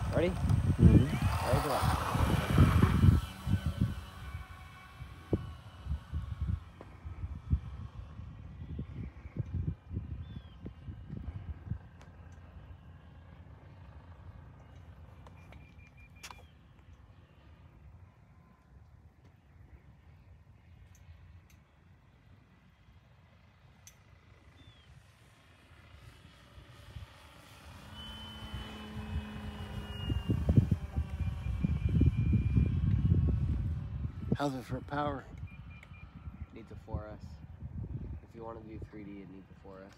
Ready? Mm-hmm. Ready, go. How's it for power? Needs a 4S. If you want to do 3D, it needs a 4S.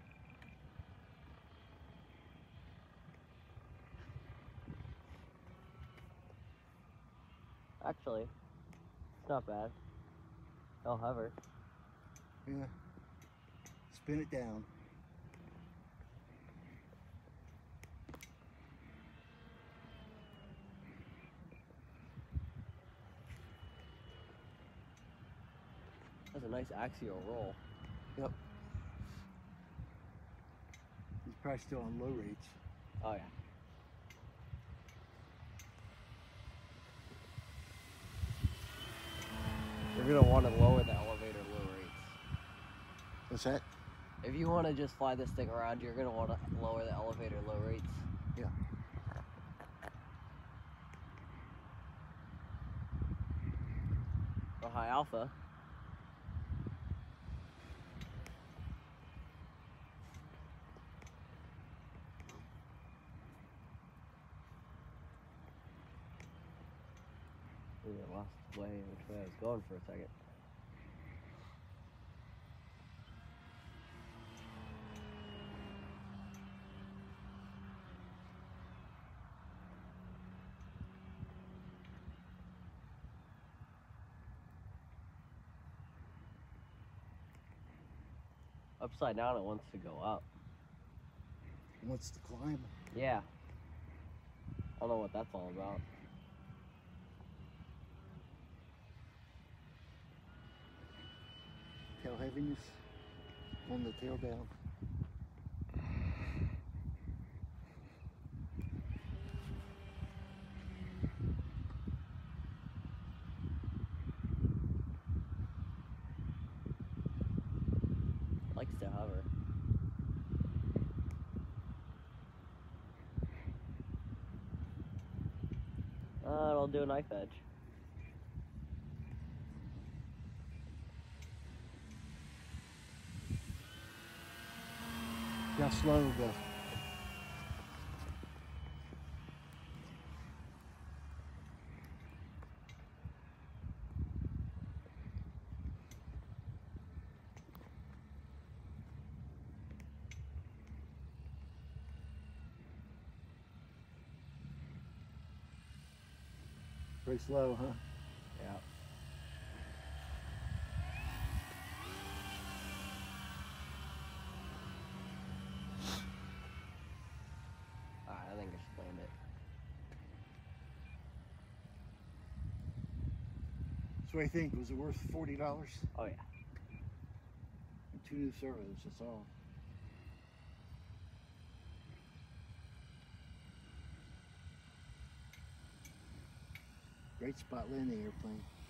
Actually, it's not bad. I'll hover. Yeah. Spin it down. That's a nice axial roll. Yep. He's probably still on low rates. Oh yeah. You're gonna want to lower the elevator low rates. What's that? If you want to just fly this thing around, you're gonna want to lower the elevator low rates. Yeah. The high alpha. Ooh, I lost which way I was going for a second. Upside down, it wants to go up. He wants to climb. Yeah. I don't know what that's all about. Tail heaviness on the tail down. Likes to hover. It'll do a knife edge. See how slow it'll go. Pretty slow, huh? Yeah. Alright, I think I should land it. So what do you think? Was it worth $40? Oh yeah. And 2 new servos, that's all. Great spot landing airplane.